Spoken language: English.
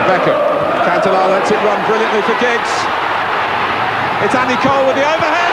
Beckham. Cantona lets it run brilliantly for Giggs. It's Andy Cole with the overhead.